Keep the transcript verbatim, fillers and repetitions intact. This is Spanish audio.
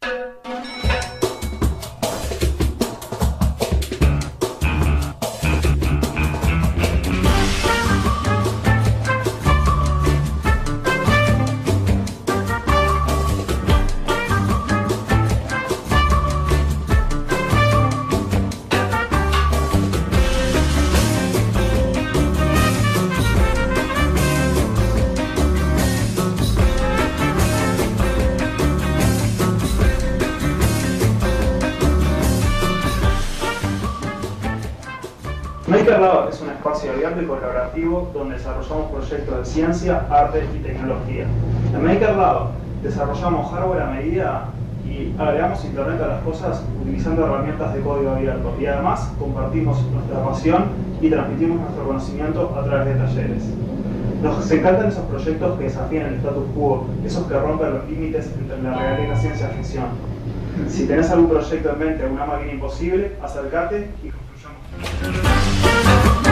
MakerLab es un espacio abierto y colaborativo donde desarrollamos proyectos de ciencia, arte y tecnología. En MakerLab desarrollamos hardware a medida y agregamos Internet a las cosas utilizando herramientas de código abierto, y además compartimos nuestra pasión y transmitimos nuestro conocimiento a través de talleres. Nos encantan esos proyectos que desafían el status quo, esos que rompen los límites entre la realidad y la ciencia ficción. Si tenés algún proyecto en mente, una máquina imposible, acércate y construyamos.